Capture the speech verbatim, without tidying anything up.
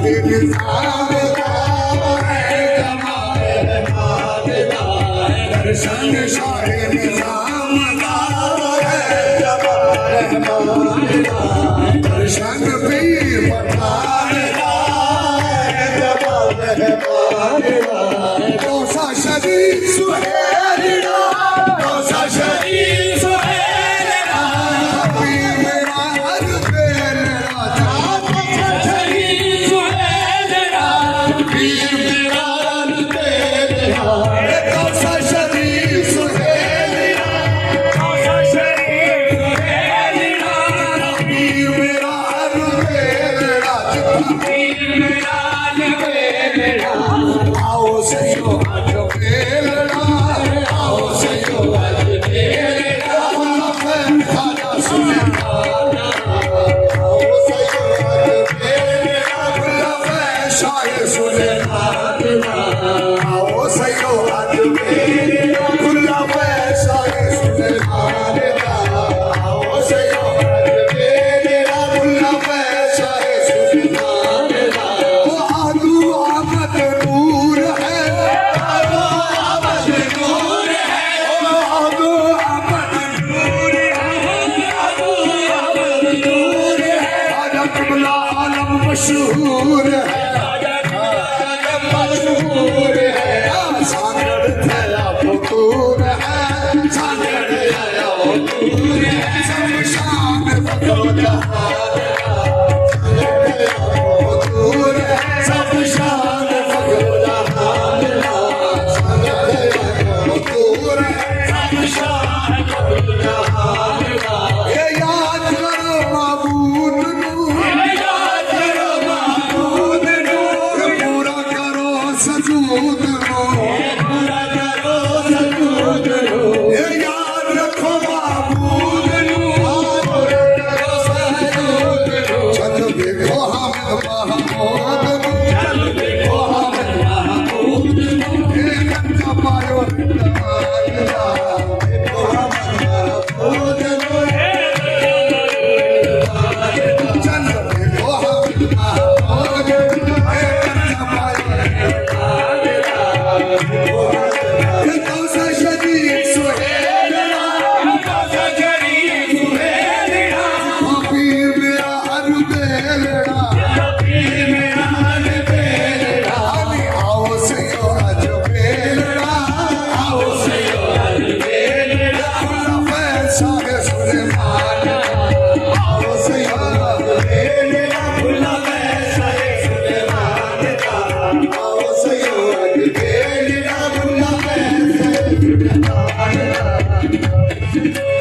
निजाम का है जमाल मालदा दर्शन शाह निजाम का है जमाल मालदा दर्शन भी पठान का है जमाल मालदा कौसा शरीफ सुहेलना कौसा शरीफ सुहेलना कभी मेरा हर बेलना कौसा शरीफ सुहेलना पीर मेरा हर बेलना कौसा शरीफ सुहेलना कौसा शरीफ सुहेलना पीर मेरा हर बेलना पीर मेरा हर बेलना आओ सयो आज बेलना आओ सयो आज बेलना खाजा सुल्तान आओ सयो आज बेलना शाह सुल्तान आओ सयो आज बेलना शाह सुल्तान आओ सयो आज बेलना शाह सुल्तान वो आलू आमद नूर है आलू आमद नूर है आलू आमद नूर है आलू आमद नूर है आजा कमला आलम मशहूर है आजा आलम मशहूर है सांगड़ थया फतूर है सांगड़ थया फतूर है सब शान फतो जहान फतूर है सब शान फतो जहान फतूर है सब शान फतो जहान ये याद करो माबूद नूर ये याद करो माबूद नूर पूरा करो सजूद नूर पूरा करो सजूद नूर ये याद रखो माबूद नूर पूरा करो सजूद नूर चल देखो हामिद महमूद नूर चल देखो हामिद महमूद नूर ये कंजा पायो रंगवाला देखो हामिद महमूद नूर चल देखो हामिद महमूद नूर ये कंजा पायो रंगवाला कौसा शरीफ सुहेलना कौसा शरीफ सुहेलना पीर मेरा हर बेलना पीर मेरा हर बेलना आओ सयो आज बेलना आओ सयो आज बेलना शाह सुल्तान आओ सयो आज बेलना शाह सुल्तान आओ सयो आज बेलना शाह सुल्तान